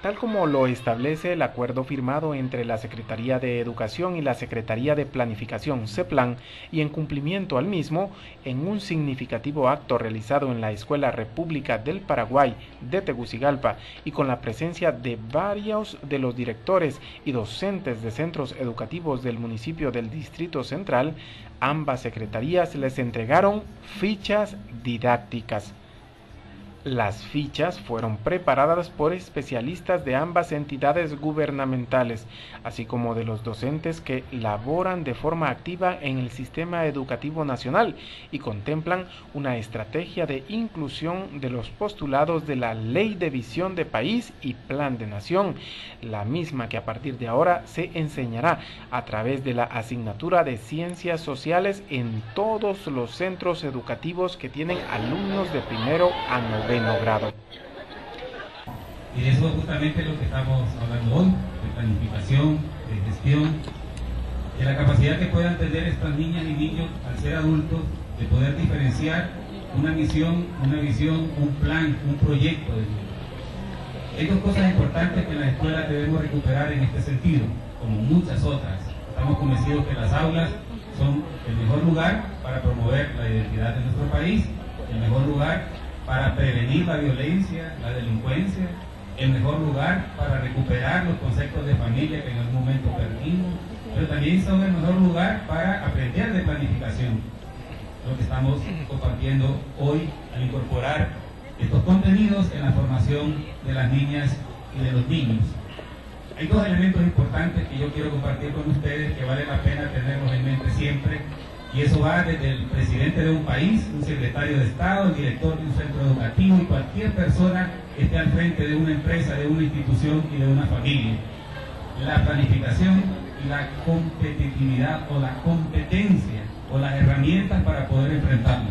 tal como lo establece el acuerdo firmado entre la Secretaría de Educación y la Secretaría de Planificación CEPLAN, y en cumplimiento al mismo, en un significativo acto realizado en la Escuela República del Paraguay de Tegucigalpa y con la presencia de varios de los directores y docentes de centros educativos del municipio del Distrito Central, ambas secretarías les entregaron fichas didácticas. Las fichas fueron preparadas por especialistas de ambas entidades gubernamentales, así como de los docentes que laboran de forma activa en el sistema educativo nacional y contemplan una estrategia de inclusión de los postulados de la Ley de Visión de País y Plan de Nación, la misma que a partir de ahora se enseñará a través de la asignatura de Ciencias Sociales en todos los centros educativos que tienen alumnos de primero a noveno grado. Y eso es justamente lo que estamos hablando hoy, de planificación, de gestión, de la capacidad que puedan tener estas niñas y niños al ser adultos, de poder diferenciar una misión, una visión, un plan, un proyecto de vida. Hay dos cosas importantes que en la escuela debemos recuperar en este sentido, como muchas otras. Estamos convencidos que las aulas son el mejor lugar para promover la identidad de nuestro país, el mejor lugar para prevenir la violencia, la delincuencia, el mejor lugar para recuperar los conceptos de familia que en algún momento perdimos, pero también son el mejor lugar para aprender de planificación, lo que estamos compartiendo hoy al incorporar estos contenidos en la formación de las niñas y de los niños. Hay dos elementos importantes que yo quiero compartir con ustedes que vale la pena tenerlos en mente siempre. Y eso va desde el presidente de un país, un secretario de Estado, el director de un centro educativo y cualquier persona que esté al frente de una empresa, de una institución y de una familia. La planificación y la competitividad o la competencia o las herramientas para poder enfrentarlo.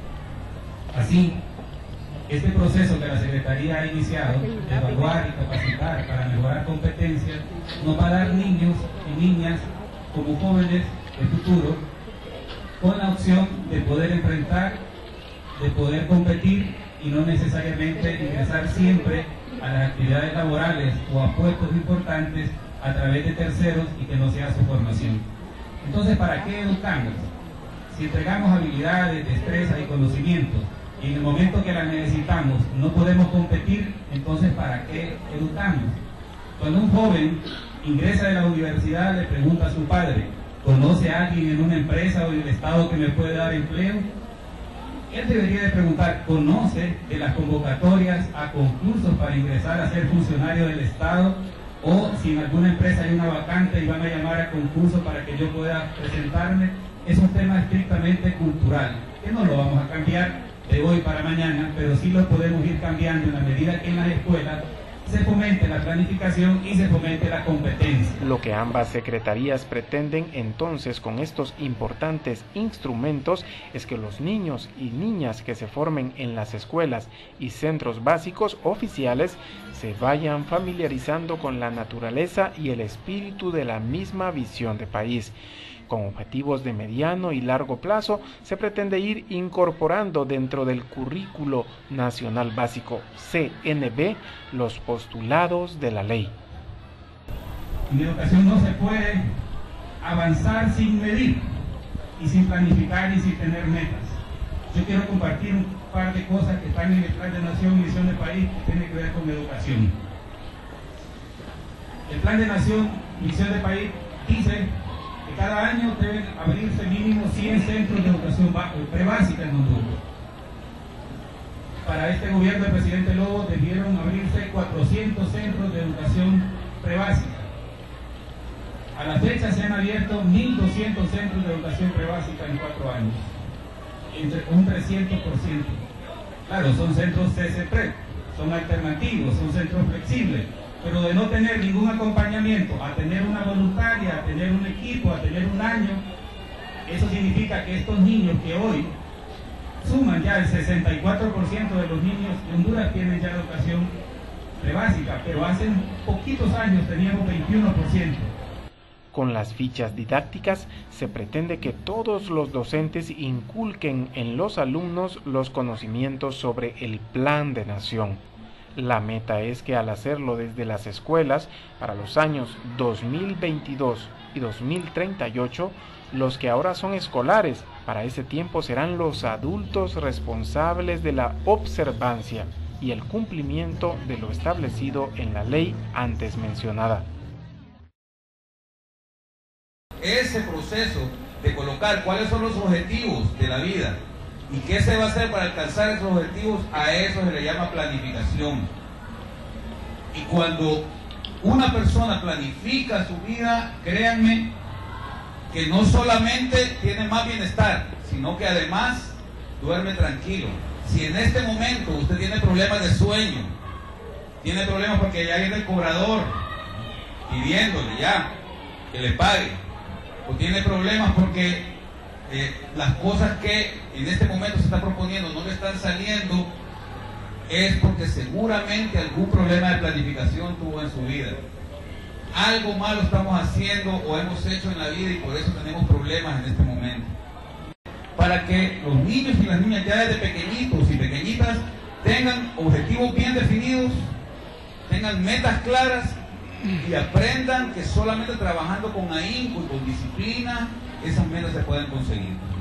Así, este proceso que la Secretaría ha iniciado de evaluar y capacitar para mejorar competencias nos va a dar niños y niñas como jóvenes del futuro con la opción de poder enfrentar, de poder competir y no necesariamente ingresar siempre a las actividades laborales o a puestos importantes a través de terceros y que no sea su formación. Entonces, ¿para qué educamos? Si entregamos habilidades, destrezas y conocimientos y en el momento que las necesitamos no podemos competir, entonces ¿para qué educamos? Cuando un joven ingresa de la universidad le pregunta a su padre: ¿conoce a alguien en una empresa o en el Estado que me puede dar empleo? Él debería de preguntar: ¿conoce de las convocatorias a concursos para ingresar a ser funcionario del Estado? O si en alguna empresa hay una vacante y van a llamar a concurso para que yo pueda presentarme. Es un tema estrictamente cultural, que no lo vamos a cambiar de hoy para mañana, pero sí lo podemos ir cambiando en la medida que en las escuelas se fomente la planificación y se fomente la competencia. Lo que ambas secretarías pretenden entonces con estos importantes instrumentos es que los niños y niñas que se formen en las escuelas y centros básicos oficiales se vayan familiarizando con la naturaleza y el espíritu de la misma visión de país. Con objetivos de mediano y largo plazo, se pretende ir incorporando dentro del Currículo Nacional Básico CNB los postulados de la ley. En educación no se puede avanzar sin medir y sin planificar y sin tener metas. Yo quiero compartir un par de cosas que están en el Plan de Nación y Visión de País que tienen que ver con educación. El Plan de Nación y Visión de País dice que cada año deben abrirse mínimo 100 centros de educación prebásica en Honduras. Para este gobierno del presidente Lobo debieron abrirse 400 centros de educación prebásica. A la fecha se han abierto 1.200 centros de educación prebásica en 4 años, entre un 300%. Claro, son centros CCPRE, son alternativos, son centros flexibles, pero de no tener ningún acompañamiento, a tener una voluntaria, a tener un equipo, a tener un año, eso significa que estos niños que hoy suman ya el 64% de los niños de Honduras tienen ya educación prebásica, pero hace poquitos años teníamos 21%. Con las fichas didácticas se pretende que todos los docentes inculquen en los alumnos los conocimientos sobre el Plan de Nación, La meta es que al hacerlo desde las escuelas, para los años 2022 y 2038, los que ahora son escolares, para ese tiempo serán los adultos responsables de la observancia y el cumplimiento de lo establecido en la ley antes mencionada. Ese proceso de colocar cuáles son los objetivos de la vida y qué se va a hacer para alcanzar esos objetivos, a eso se le llama planificación. Y cuando una persona planifica su vida, créanme que no solamente tiene más bienestar, sino que además duerme tranquilo. Si en este momento usted tiene problemas de sueño, tiene problemas porque ya viene el cobrador pidiéndole ya que le pague, o tiene problemas porque las cosas que en este momento se está proponiendo no le están saliendo, es porque seguramente algún problema de planificación tuvo en su vida. Algo malo estamos haciendo o hemos hecho en la vida y por eso tenemos problemas en este momento. Para que los niños y las niñas ya desde pequeñitos y pequeñitas tengan objetivos bien definidos, tengan metas claras y aprendan que solamente trabajando con ahínco y con disciplina esas metas se pueden conseguir.